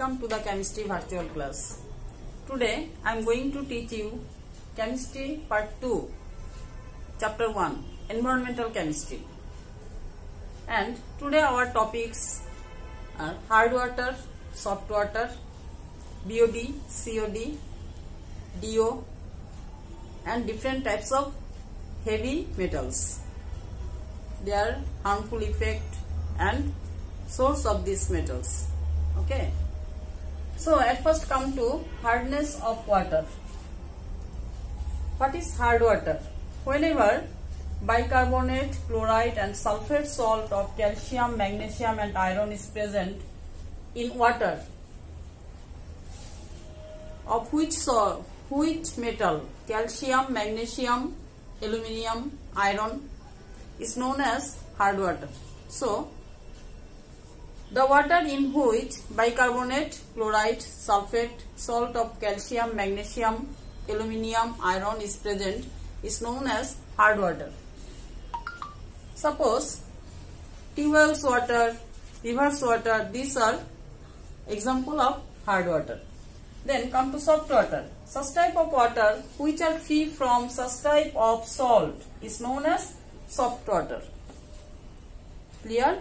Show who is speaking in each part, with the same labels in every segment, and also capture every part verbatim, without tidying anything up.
Speaker 1: welcome to the chemistry virtual class. Today I am going to teach you chemistry part two, chapter one, environmental chemistry. And today our topics are hard water, soft water, B O D, C O D, D O, and different types of heavy metals, their harmful effect and source of these metals. Okay, so at first come to hardness of water. What is hard water? Whenever bicarbonate, chloride and sulfate salt of calcium, magnesium and iron is present in water, of which so which metal, calcium, magnesium, aluminium, iron, is known as hard water. So the water in which bicarbonate, chloride, sulfate, salt of calcium, magnesium, aluminium, iron is present is known as hard water. Suppose tubewell's water, river's water, these are example of hard water. Then come to soft water. Such type of water which are free from such type of salt is known as soft water. Clear?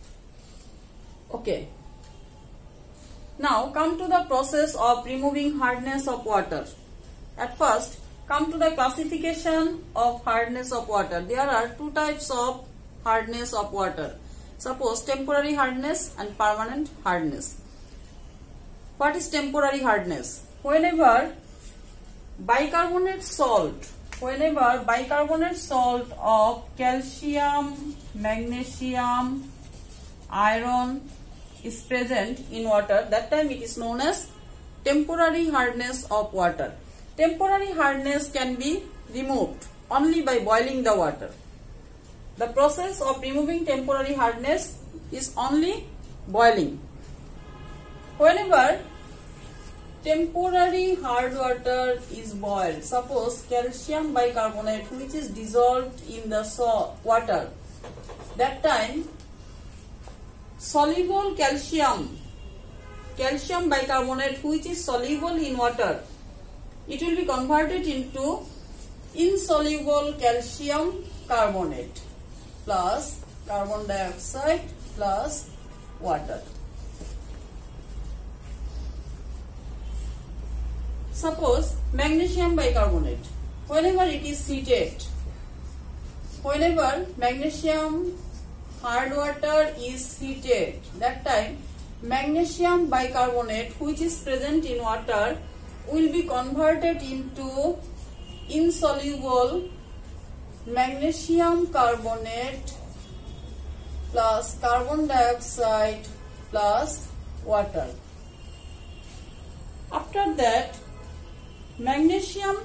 Speaker 1: Okay. Now come to the process of removing hardness of water. At first come to the classification of hardness of water. There are two types of hardness of water. Suppose temporary hardness and permanent hardness. What is temporary hardness? Whenever bicarbonate salt, whenever bicarbonate salt of calcium, magnesium, iron is present in water, that time it is known as temporary hardness of water. Temporary hardness can be removed only by boiling the water. The process of removing temporary hardness is only boiling. Whenever temporary hard water is boiled, suppose calcium bicarbonate which is dissolved in the water, that time soluble calcium, calcium bicarbonate which is soluble in water, it will be converted into insoluble calcium carbonate plus carbon dioxide plus water. Suppose magnesium bicarbonate, whenever it is heated, whenever magnesium hard water is heated, that time magnesium bicarbonate which is present in water will be converted into insoluble magnesium carbonate plus carbon dioxide plus water. After that, magnesium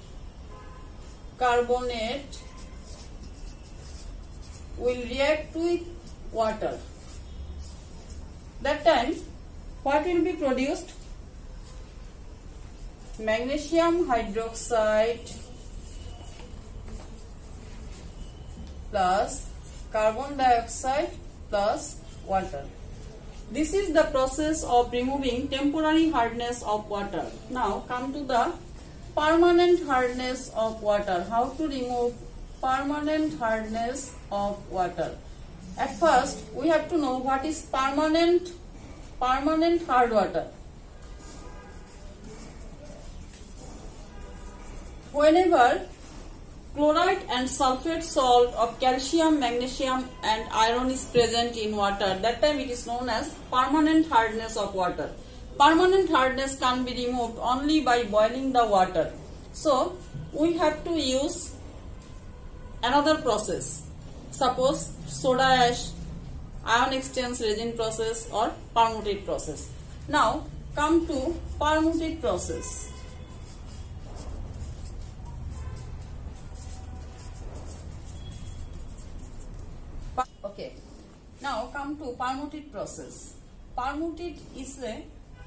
Speaker 1: carbonate will react with water. That time what will be produced? Magnesium hydroxide plus carbon dioxide plus water. This is the process of removing temporary hardness of water. Now come to the permanent hardness of water. How to remove permanent hardness of water? At first we have to know what is permanent permanent hard water. Whenever chloride and sulfate salt of calcium, magnesium and iron is present in water, that time it is known as permanent hardness of water. Permanent hardness can be removed only by boiling the water. So we have to use another process. Suppose soda ash, ion exchange resin process or permutate process. Now come to permutate process. Okay, now come to permutate process. Permutate is a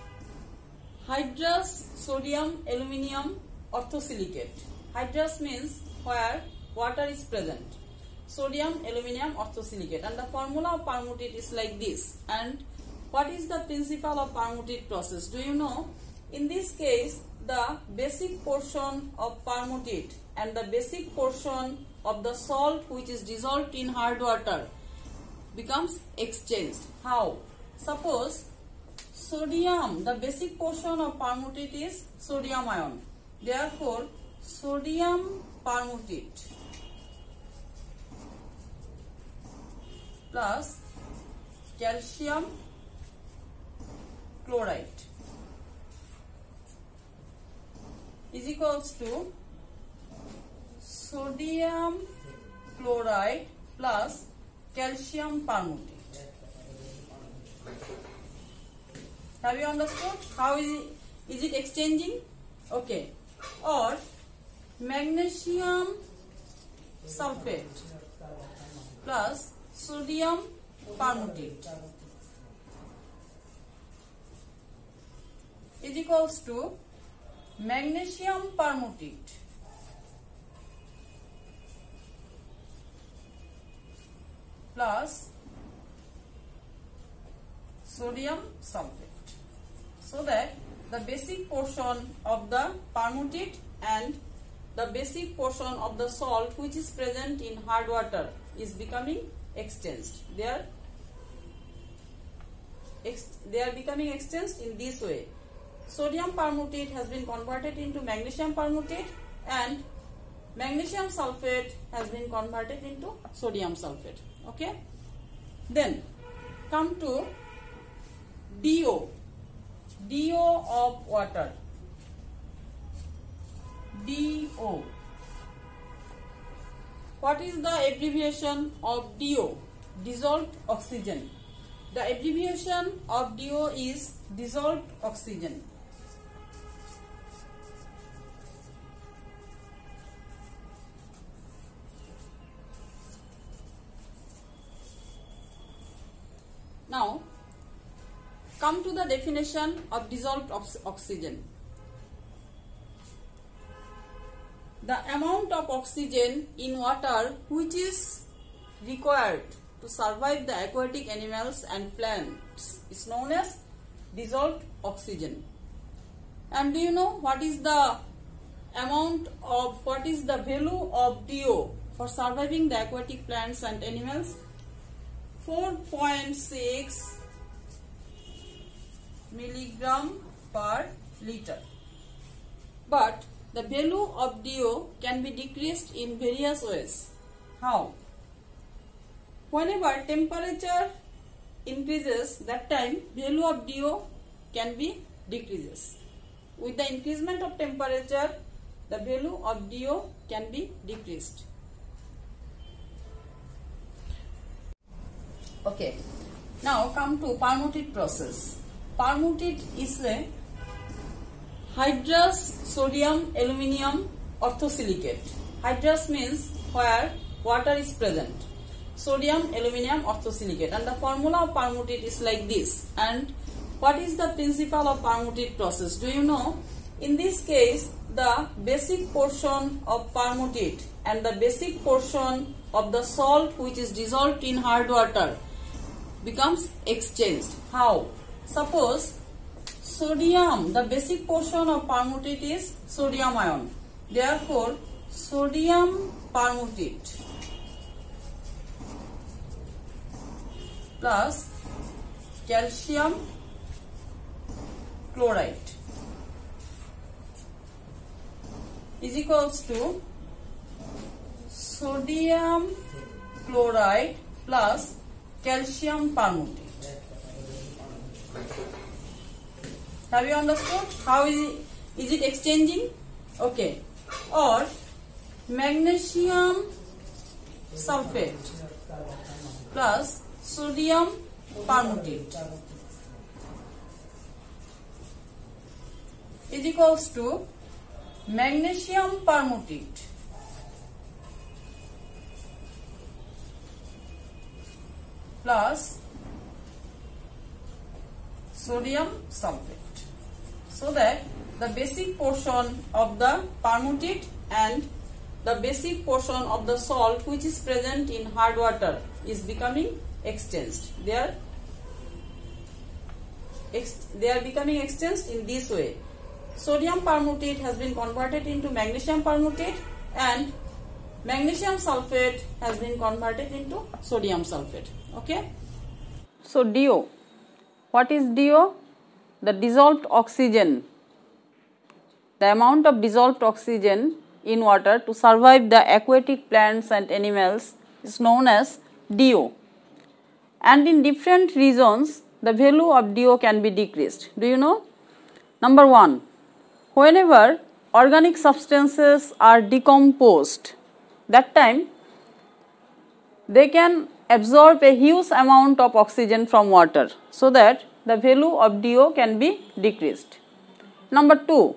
Speaker 1: hydrous sodium aluminium orthosilicate. Hydrous means where water is present. Sodium aluminium orthosilicate, and the formula of permutate is like this. And what is the principle of permuted process? Do you know? In this case, the basic portion of permuted and the basic portion of the salt which is dissolved in hard water becomes exchanged. How? Suppose sodium, the basic portion of permuted is sodium ion. Therefore, sodium permuted plus calcium chloride is equals to sodium chloride plus calcium permuted. Have you understood how is it, is it exchanging? Okay. Or magnesium sulfate plus sodium permuted is equals to magnesium permuted plus sodium sulfate. So that the basic portion of the permuted and the basic portion of the salt which is present in hard water is becoming exchanged. They are, ex they are becoming exchanged in this way. Sodium permuted has been converted into magnesium permuted and magnesium sulfate has been converted into sodium sulfate. Okay. Then come to D O. D O of water. D O. What is the abbreviation of D O? Dissolved oxygen. The abbreviation of D O is dissolved oxygen. Now, come to the definition of dissolved ox oxygen. The amount of oxygen in water which is required to survive the aquatic animals and plants is known as dissolved oxygen. And do you know what is the amount of, what is the value of D O for surviving the aquatic plants and animals? four point six milligram per liter. But the value of D O can be decreased in various ways. How? Whenever temperature increases, that time value of D O can be decreases. With the increasement of temperature, the value of D O can be decreased. Okay. Now come to permuted process. Permuted is a hydrous sodium aluminium orthosilicate. Hydrous means where water is present. Sodium aluminium orthosilicate, and the formula of permuted is like this. And what is the principle of permuted process? Do you know? In this case, the basic portion of permuted and the basic portion of the salt which is dissolved in hard water becomes exchanged. How? Suppose sodium, the basic portion of permuted is sodium ion. Therefore, sodium permuted plus calcium chloride is equals to sodium chloride plus calcium permuted. Have you understood how is it, is it exchanging? Okay. Or magnesium sulfate plus sodium permuted is equals to magnesium permuted plus sodium sulfate. So that the basic portion of the permuted and the basic portion of the salt which is present in hard water is becoming exchanged. They are they are becoming exchanged in this way. Sodium permutate has been converted into magnesium permutate and magnesium sulfate has been converted into sodium sulfate. Okay. So D O. What is D O? The dissolved oxygen. The amount of dissolved oxygen in water to survive the aquatic plants and animals is known as D O. And in different regions, the value of D O can be decreased. Do you know? Number one, whenever organic substances are decomposed, that time they can absorb a huge amount of oxygen from water, so that the value of D O can be decreased. Number two,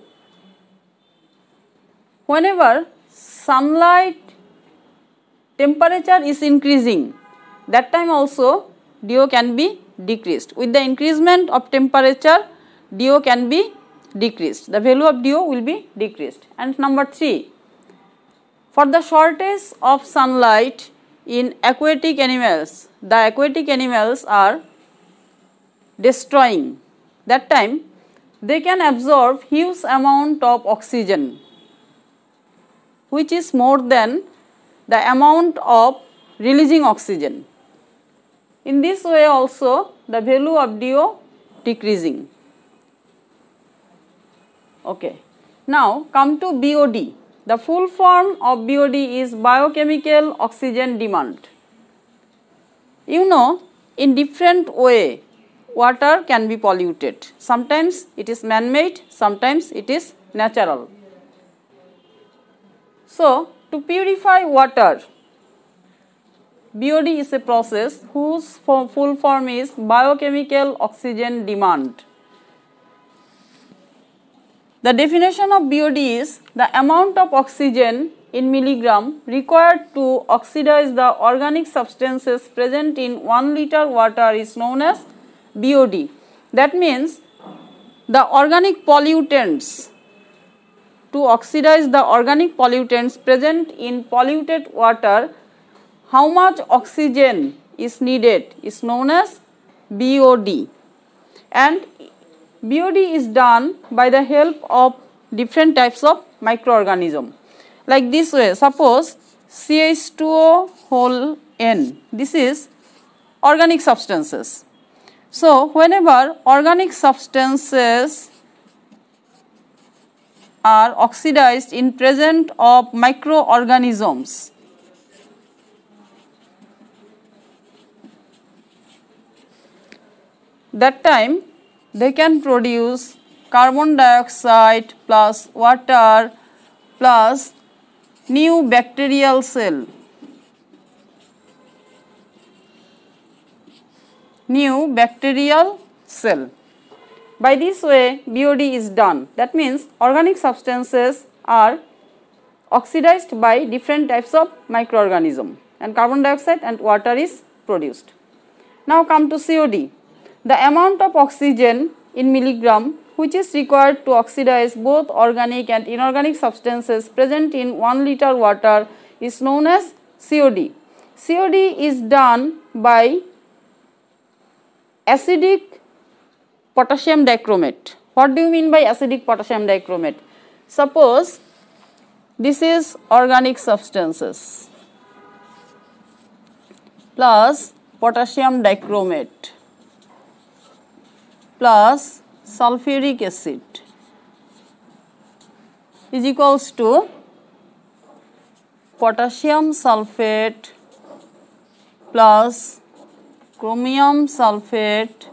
Speaker 1: whenever sunlight temperature is increasing, that time also D O can be decreased. With the increasement of temperature, D O can be decreased. The value of D O will be decreased. And number three, for the shortage of sunlight in aquatic animals, the aquatic animals are destroying. That time they can absorb huge amount of oxygen, which is more than the amount of releasing oxygen. In this way also the value of D O decreasing. Okay. Now come to B O D. The full form of B O D is biochemical oxygen demand. You know, in different way water can be polluted. Sometimes it is man-made, sometimes it is natural. So to purify water, B O D is a process whose full form is biochemical oxygen demand. The definition of B O D is the amount of oxygen in milligram required to oxidize the organic substances present in one liter water is known as B O D. That means the organic pollutants, to oxidize the organic pollutants present in polluted water, how much oxygen is needed is known as B O D. And B O D is done by the help of different types of microorganism. Like this way, suppose C H two O whole N, this is organic substances. So whenever organic substances are oxidized in presence of microorganisms, that time they can produce carbon dioxide plus water plus new bacterial cell, new bacterial cell. By this way B O D is done. That means organic substances are oxidized by different types of microorganism and carbon dioxide and water is produced. Now come to C O D. The amount of oxygen in milligram which is required to oxidize both organic and inorganic substances present in one liter water is known as C O D. C O D is done by acidic potassium dichromate. What do you mean by acidic potassium dichromate? Suppose this is organic substances plus potassium dichromate plus sulfuric acid is equals to potassium sulfate plus chromium sulfate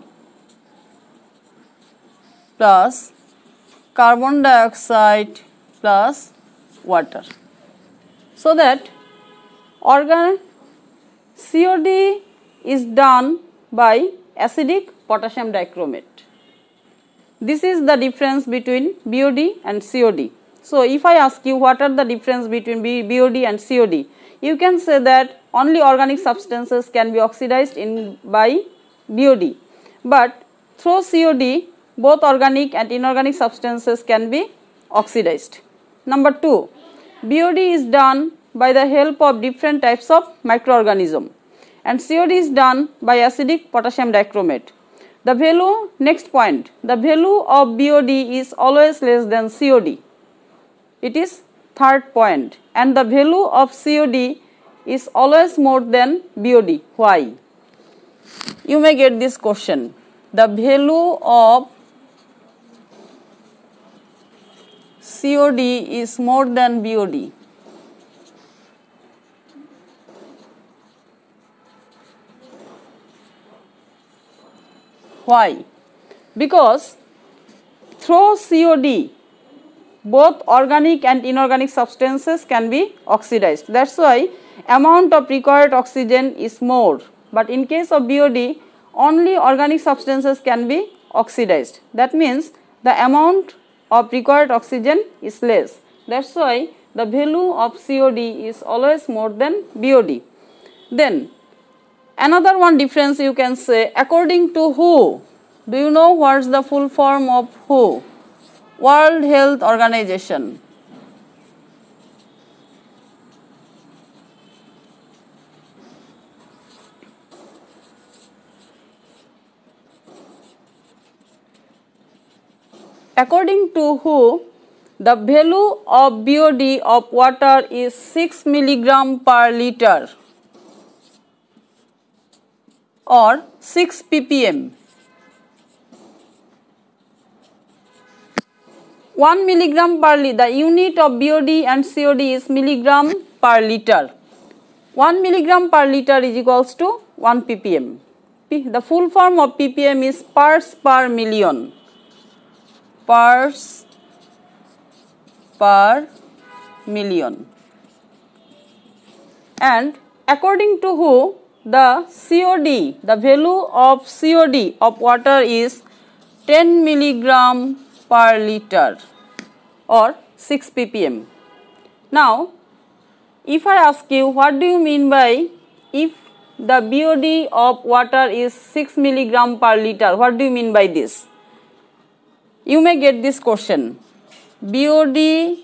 Speaker 1: plus carbon dioxide plus water. So that organ C O D is done by acidic potassium dichromate. This is the difference between B O D and C O D. So if I ask you what are the difference between B O D and C O D, you can say that only organic substances can be oxidized in by B O D, but through C O D both organic and inorganic substances can be oxidized. Number two, B O D is done by the help of different types of microorganism and C O D is done by acidic potassium dichromate. The value, next point, the value of B O D is always less than C O D. It is third point, and the value of C O D is always more than B O D. Why? You may get this question. The value of C O D is more than B O D. Why? Because through C O D, both organic and inorganic substances can be oxidized. That's why amount of required oxygen is more. But in case of B O D, only organic substances can be oxidized. That means the amount of required oxygen is less. That's why the value of C O D is always more than B O D. Then another one difference you can say, according to who? Do you know what is the full form of who? World Health Organization. According to who, the value of B O D of water is six milligram per liter or six p p m. one milligram per liter, the unit of B O D and C O D is milligram per liter. one milligram per liter is equals to one p p m. The full form of p p m is parts per million. Parts per million. And according to who, the C O D, the value of C O D of water is ten milligram per liter or six p p m. Now, if I ask you, what do you mean by if the B O D of water is six milligram per liter, what do you mean by this? You may get this question. B O D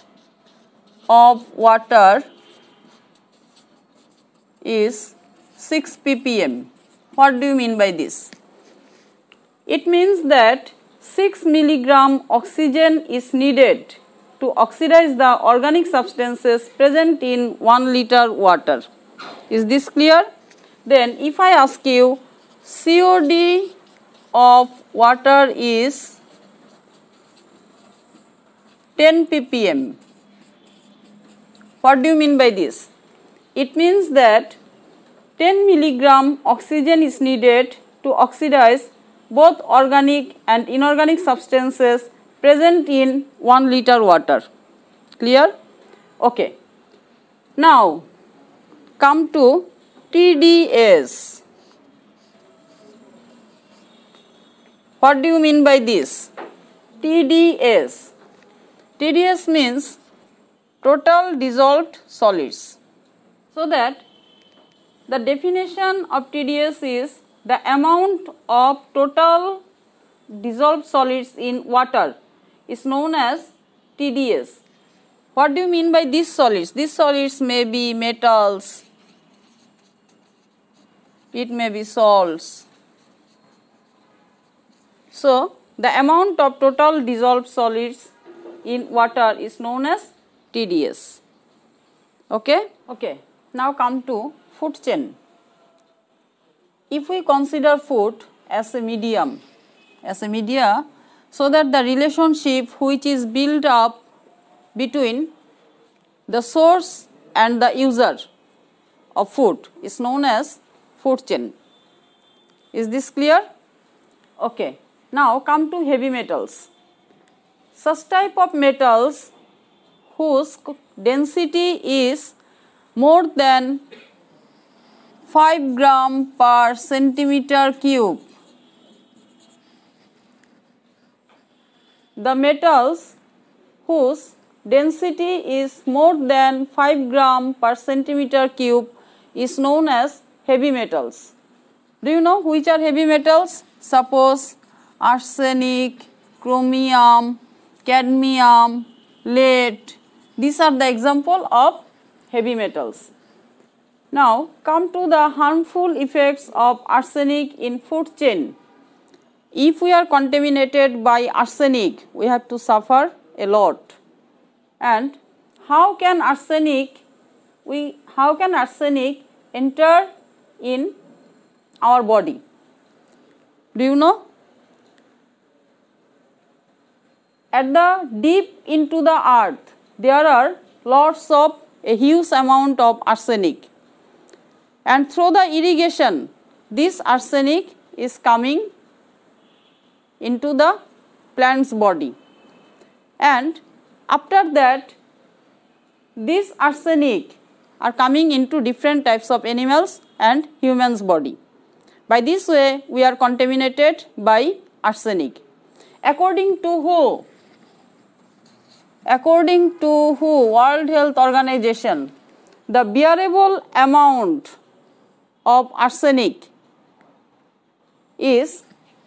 Speaker 1: of water is six p p m. What do you mean by this? It means that six milligram oxygen is needed to oxidize the organic substances present in one liter water. Is this clear? Then if I ask you, C O D of water is ten p p m. What do you mean by this? It means that ten milligram oxygen is needed to oxidize both organic and inorganic substances present in one liter water. Clear? Okay. Now come to T D S. What do you mean by this? T D S. T D S means total dissolved solids. So that the definition of T D S is the amount of total dissolved solids in water is known as T D S. What do you mean by these solids? These solids may be metals, it may be salts. So, the amount of total dissolved solids in water is known as T D S. Okay? Okay. Now come to food chain. If we consider food as a medium, as a media, so that the relationship which is built up between the source and the user of food is known as food chain. Is this clear? Okay. Now come to heavy metals. Such type of metals whose density is more than five gram per centimeter cube. The metals whose density is more than five gram per centimeter cube is known as heavy metals. Do you know which are heavy metals? Suppose arsenic, chromium, cadmium, lead. These are the example of heavy metals. Now come to the harmful effects of arsenic in food chain. if we are contaminated by arsenic, we have to suffer a lot. And how can arsenic we how can arsenic enter in our body? Do you know? At the deep into the earth, there are lots of a huge amount of arsenic, and through the irrigation, this arsenic is coming into the plant's body, and after that this arsenic are coming into different types of animals and humans body. By this way we are contaminated by arsenic. According to who? According to who? World Health Organization, the bearable amount of arsenic is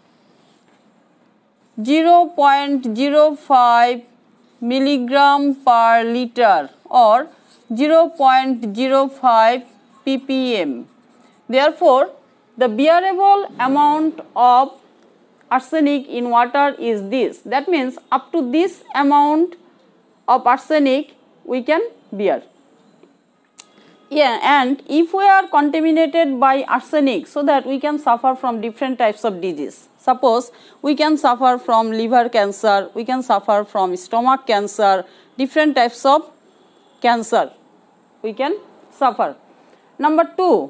Speaker 1: zero point zero five milligram per liter or zero point zero five ppm. Therefore, the bearable amount of arsenic in water is this. That means up to this amount of arsenic we can bear. Yeah, and if we are contaminated by arsenic, so that we can suffer from different types of disease. Suppose we can suffer from liver cancer, we can suffer from stomach cancer, different types of cancer we can suffer. Number two,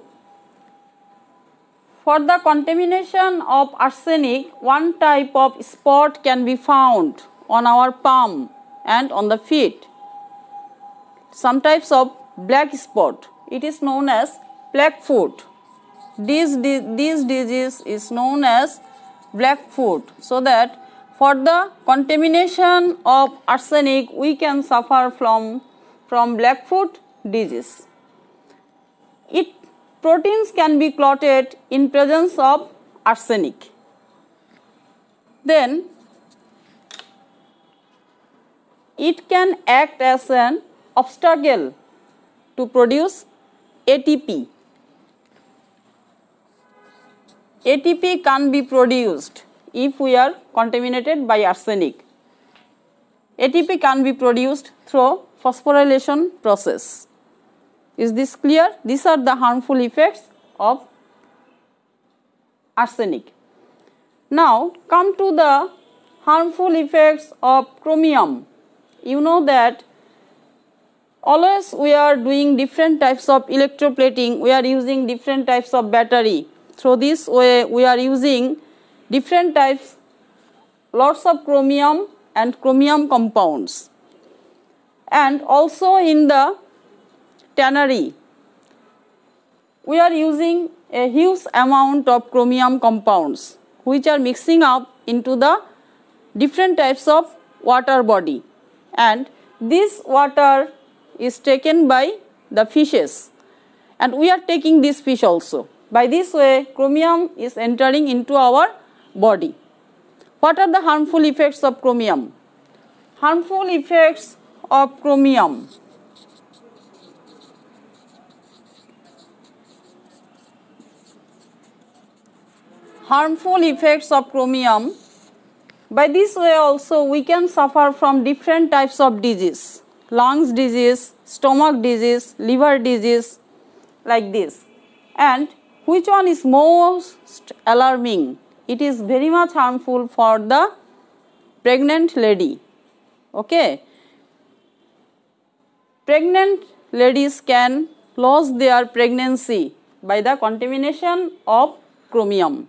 Speaker 1: for the contamination of arsenic, one type of spot can be found on our palm and on the feet. Some types of black spot. It is known as black foot. This, this disease is known as black foot. So that for the contamination of arsenic, we can suffer from, from black foot disease. It proteins can be clotted in presence of arsenic. Then it can act as an obstacle to produce A T P. A T P can be produced if we are contaminated by arsenic. A T P can be produced through phosphorylation process. Is this clear? These are the harmful effects of arsenic. Now come to the harmful effects of chromium. You know that always we are doing different types of electroplating, we are using different types of battery. Through this way we are using different types, lots of chromium and chromium compounds. And also in the tannery, we are using a huge amount of chromium compounds which are mixing up into the different types of water body, and this water is taken by the fishes, and we are taking this fish also. By this way chromium is entering into our body. What are the harmful effects of chromium? Harmful effects of chromium. Harmful effects of chromium. By this way also we can suffer from different types of disease. Lungs disease, stomach disease, liver disease, like this. And which one is most alarming? It is very much harmful for the pregnant lady. Okay. Pregnant ladies can lose their pregnancy by the contamination of chromium.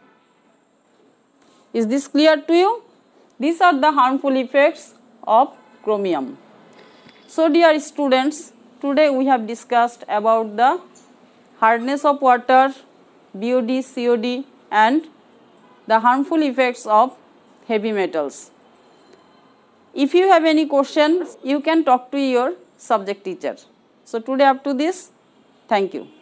Speaker 1: Is this clear to you? These are the harmful effects of chromium. So dear students, today we have discussed about the hardness of water, B O D, C O D, and the harmful effects of heavy metals. If you have any questions, you can talk to your subject teacher. So today up to this, thank you.